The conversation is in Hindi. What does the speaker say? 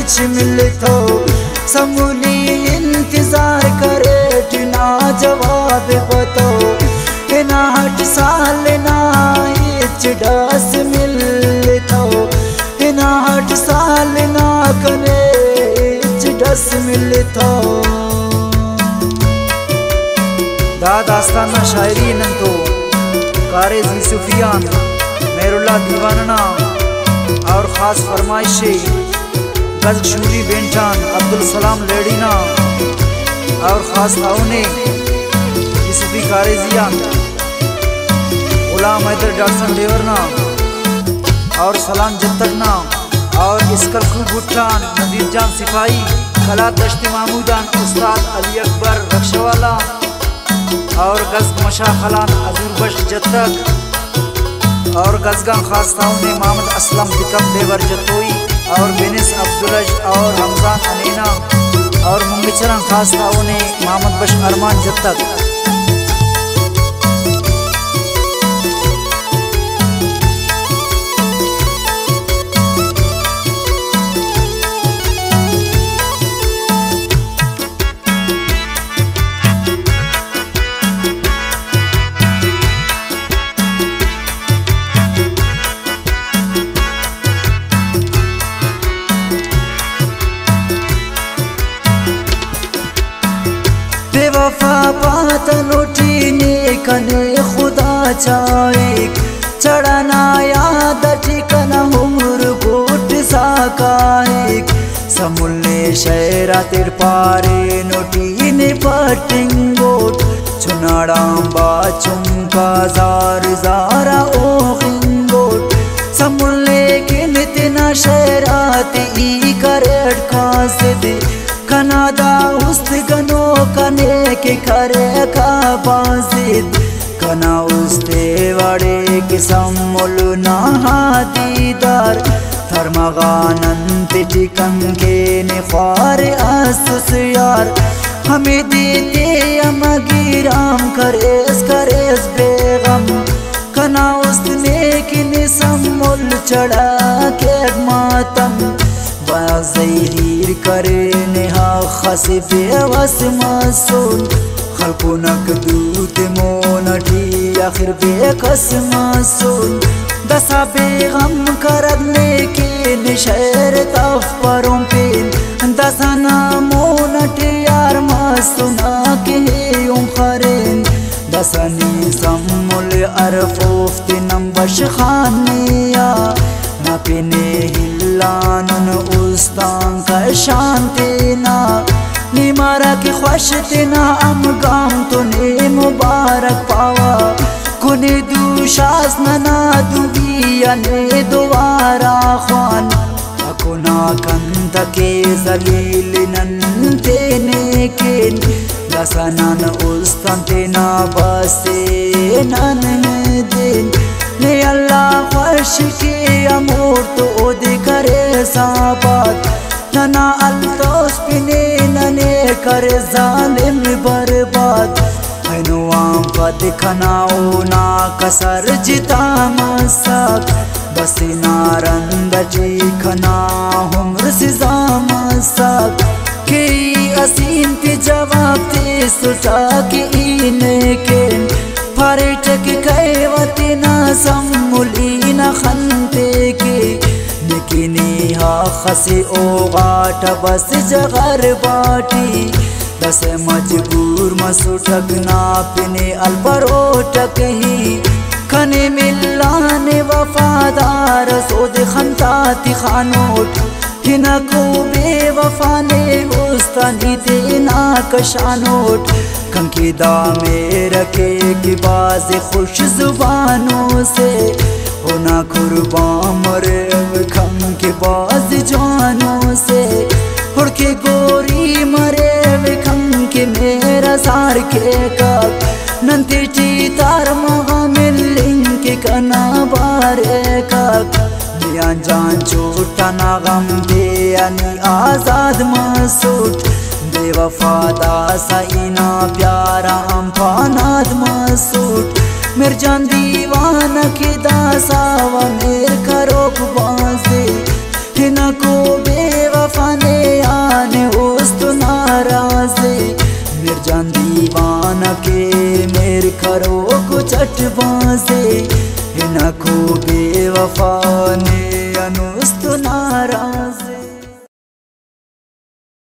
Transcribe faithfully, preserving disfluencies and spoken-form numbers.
नक्श मिलतो समूली इंतजार करे टिना जवाब बतो ना हट साल ना इच डस मिलतो ना हट साल ना करे इच डस मिलतो। दाद आस्ताना शायरी नंतो कारी जी सुफियान मेरुल्ला दीवाना और ख़ास फरमाइशे गज़ शूरी बेंटान अब्दुल सलाम लेडीना और ख़ास ताउने यूसुफी कारेजिया गुलाम हैदर डॉक्टर देवरना और सलाम जत्तरना और इसकर खूब भुट्टान नदीर जान सिपाही कला दश्ती महमूदान उस्ताद अली अकबर रक्षवाला और गज़ मशा खलान अजूर बश जत्तक और गज़गा खास ताउने मोहम्मद असलम तिकम देवर जतोई और बेनिस अब्दुलज और रमज़ान अलीना और मुंगचरा खास ताउने मोहम्मद बश अरमान जत्तक। बेवफा बात लुटीने कने खुदा चाइक चढ़ना याद ठिकाना उम्र गोट साकाइक समुल्ले शहरा तिर पारे नोटीने पटिंगोट चुनाड़ांबा चुमका जार जारा ओखिंगोट समुल्ले के नितना शहराती ई करेट कासिद कनादा उस्त गनो कने के करे का बाजिद कना उस्ते वड़े के सम्मुल ना दीदार थर्मगानंत टिकन के निखार आसुस यार हमें देते अमगिराम करेस करेस बेगम कना उस्तने के निसम्मुल चढ़ा के मातम बाज़हीर करे नेहा खसी बेवस मासून खलकुनक दूत मोनठी आखिर बेकस मासून दसा बेगम करने के निशर तफ परों पे दसा नामोनठी यार मासूना के यूं करें दसा निज़मुल अरफोफ्त नंबश खानिया ना पिने हिलानन उस्तान का शांति ना निमारा की ख्वाशते ना अम गाम तो ने मुबारक पावा कुने दूशास ना दुबिया ने दोबारा खान अकुना कंत के जलील नंते ने के दसनन उस्तान ते ना बसे नन दिन ने अल्लाह ख्वाश के अमूर तो ओद करे साबात तना अल्तोस पिने नने करे जालिम बर्बाद हैनुआम पद खनाओ ना कसर जिता मसाक बस नारंद जी खना हुम्र सिजा मसाक के असीम के जवाब ते सुटा के इने के पर्यटक कैवती ना सम्मुली न खंते के निकिनी हा खसी ओगाट बस जगर बाटी बस मजबूर मसुटक ना पिने अलबरोटक ही खने मिलाने वफादार सोद खंताती खानोट हिना को बेवफा ने उस्तानी देना कशानोट कंकी दामे रखे की बाज खुश जुबानों से होना कुर्बान मरे खम के बाज जानों से हुड़के गोरी मरे खम के मेरा सार के कब नंती टी तार मगा मिलिंग के कना बारे कब दिया जान छोटा ना गम दे यानी आजाद मासूट बेवफादा सईना प्यारा अम्पानाद मासूट मेर जान दीवाना के दासा व मेर करो बाजे हिना को बेवफा ने जान दीवाना के मेरे खरो को चटवा से इनको बेवफा ने अनुस्त नाराज।